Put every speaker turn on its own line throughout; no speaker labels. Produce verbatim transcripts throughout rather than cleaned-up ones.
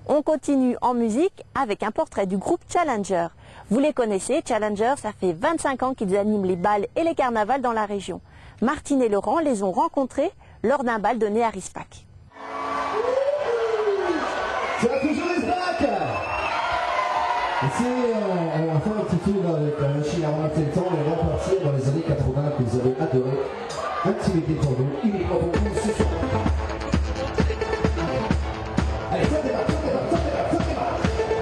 On continue en musique avec un portrait du groupe Challenger. Vous les connaissez, Challenger, ça fait vingt-cinq ans qu'ils animent les bals et les carnavals dans la région. Martine et Laurent les ont rencontrés lors d'un bal donné à Rispac.
Ça va toujours Rispac. Ici, on, on va faire un petit tour avec la machine à remonter le temps et repartir dans les années quatre-vingts que vous avez adoré. Activité pour nous, il est pour vous ce soir. Allez, ça démarre, ça démarre, ça démarre, ça démarre.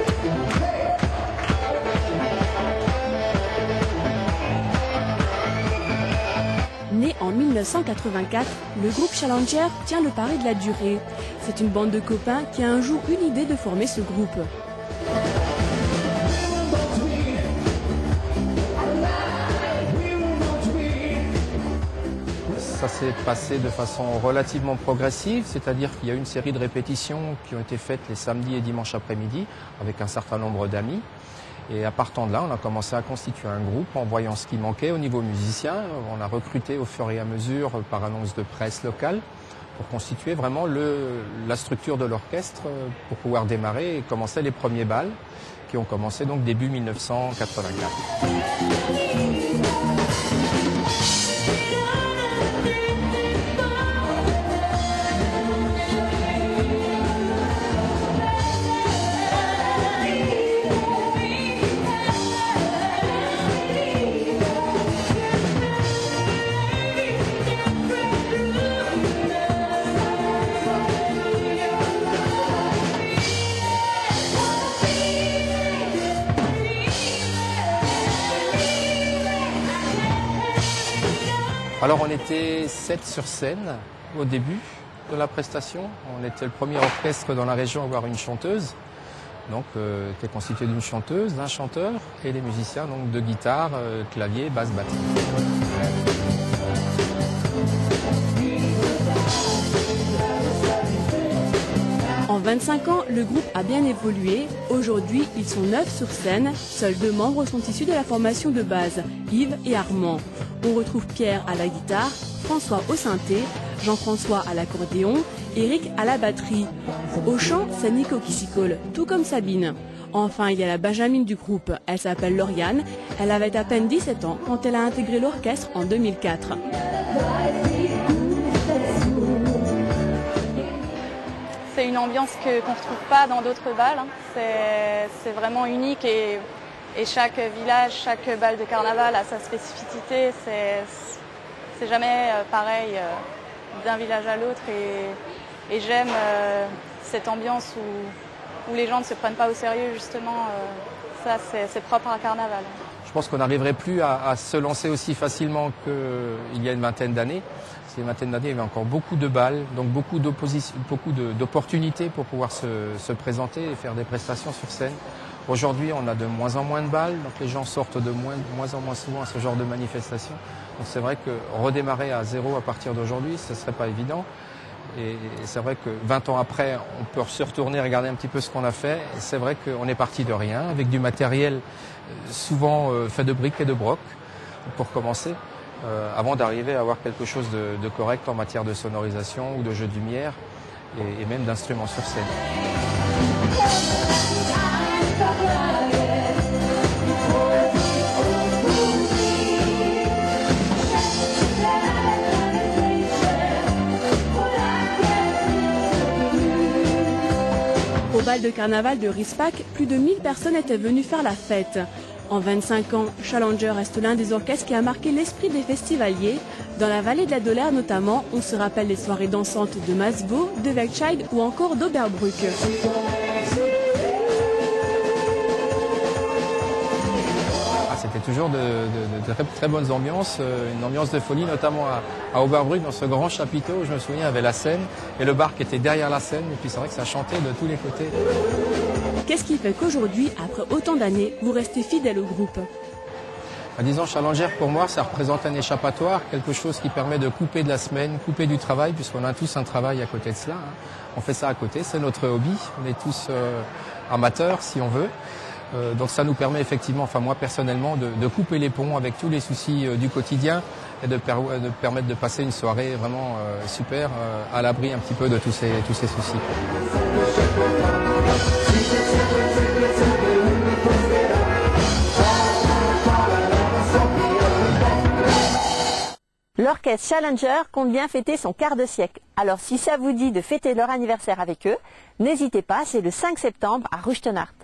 Hey.
Né en mille neuf cent quatre-vingt-quatre, le groupe Challenger tient le pari de la durée. C'est une bande de copains qui a un jour eu l'idée de former ce groupe.
Ça s'est passé de façon relativement progressive, c'est-à-dire qu'il y a une série de répétitions qui ont été faites les samedis et dimanches après-midi avec un certain nombre d'amis. Et à partant de là, on a commencé à constituer un groupe en voyant ce qui manquait au niveau musicien. On a recruté au fur et à mesure par annonce de presse locale pour constituer vraiment le, la structure de l'orchestre pour pouvoir démarrer et commencer les premiers bals qui ont commencé donc début mille neuf cent quatre-vingt-quatre. Alors on était sept sur scène au début de la prestation. On était le premier orchestre dans la région à avoir une chanteuse. Donc euh, était constitué d'une chanteuse, d'un chanteur et les musiciens donc de guitare, euh, clavier, basse, batterie.
En vingt-cinq ans, le groupe a bien évolué. Aujourd'hui, ils sont neuf sur scène. Seuls deux membres sont issus de la formation de base, Yves et Armand. On retrouve Pierre à la guitare, François au synthé, Jean-François à l'accordéon, Eric à la batterie. Au chant, c'est Nico qui s'y colle, tout comme Sabine. Enfin, il y a la Benjamine du groupe. Elle s'appelle Lauriane. Elle avait à peine dix-sept ans quand elle a intégré l'orchestre en deux mille quatre.
C'est une ambiance qu'on ne retrouve pas dans d'autres balles. Hein. C'est vraiment unique et, et chaque village, chaque bal de carnaval a sa spécificité. C'est jamais pareil d'un village à l'autre et, et j'aime euh, cette ambiance où, où les gens ne se prennent pas au sérieux justement. Euh, ça, c'est propre à un carnaval.
Je pense qu'on n'arriverait plus à, à se lancer aussi facilement qu'il y a une vingtaine d'années. Ces vingtaine d'années, il y avait encore beaucoup de balles, donc beaucoup d'opposition, beaucoup d'opportunités pour pouvoir se, se présenter et faire des prestations sur scène. Aujourd'hui, on a de moins en moins de balles, donc les gens sortent de moins, de moins en moins souvent à ce genre de manifestations. Donc c'est vrai que redémarrer à zéro à partir d'aujourd'hui, ce ne serait pas évident. Et c'est vrai que vingt ans après, on peut se retourner, regarder un petit peu ce qu'on a fait. C'est vrai qu'on est parti de rien, avec du matériel souvent fait de briques et de broc, pour commencer. Euh, avant d'arriver à avoir quelque chose de, de correct en matière de sonorisation ou de jeu de lumière et, et même d'instruments sur scène.
Au bal de carnaval de Rispac, plus de mille personnes étaient venues faire la fête. En vingt-cinq ans, Challenger reste l'un des orchestres qui a marqué l'esprit des festivaliers. Dans la vallée de la Dolère notamment, on se rappelle les soirées dansantes de Masbo, de Wegscheid ou encore d'Oberbruck.
Ah, c'était toujours de, de, de très, très bonnes ambiances, une ambiance de folie, notamment à, à Oberbruck, dans ce grand chapiteau où je me souviens, il y avait la scène et le bar qui était derrière la scène. Et puis c'est vrai que ça chantait de tous les côtés.
Qu'est-ce qui fait qu'aujourd'hui, après autant d'années, vous restez fidèle au groupe?
En disant Challenger, pour moi, ça représente un échappatoire, quelque chose qui permet de couper de la semaine, couper du travail, puisqu'on a tous un travail à côté de cela. On fait ça à côté, c'est notre hobby. On est tous euh, amateurs, si on veut. Euh, donc ça nous permet effectivement, enfin moi personnellement, de, de couper les ponts avec tous les soucis euh, du quotidien et de, per de permettre de passer une soirée vraiment euh, super, euh, à l'abri un petit peu de tous ces, tous ces soucis.
L'orchestre Challenger compte bien fêter son quart de siècle. Alors si ça vous dit de fêter leur anniversaire avec eux, n'hésitez pas, c'est le cinq septembre à Rustenart.